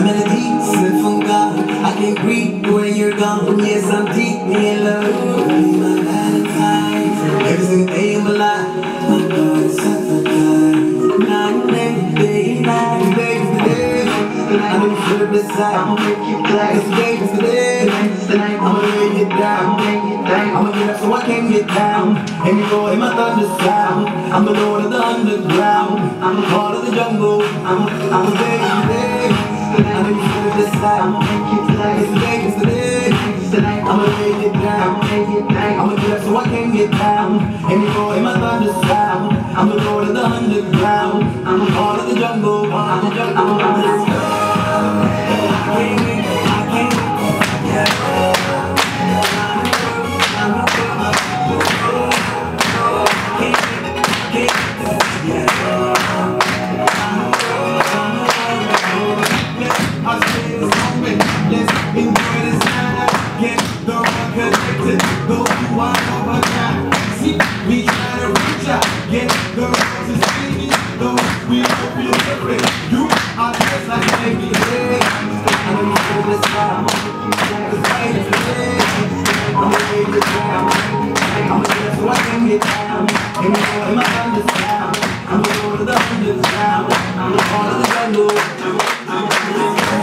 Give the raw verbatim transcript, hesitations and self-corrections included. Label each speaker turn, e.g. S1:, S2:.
S1: My melody sent from God. I can't breathe when you're gone. Yes, I'm deeply in love. Be my Valentine. Every single day of my life. My God is sacrifice. Night, day, day, night. Today's the day. I know you should decide. I'ma make you play. Today's the day. I'ma lay you down. I'ma get up so I can get down. And you go in my thunder sound. I'm the lord of the underground. I'm a part of the jungle. I'm a, I'm a day, day. I know you should decide. I'ma make you play. Today's the day. I'ma lay you down. I'ma get up so I can get down. And you go in my thunder sound. I'm the lord of the underground. I'm a part of the jungle. I'm a jungle. I'm a I'm a part of the jungle.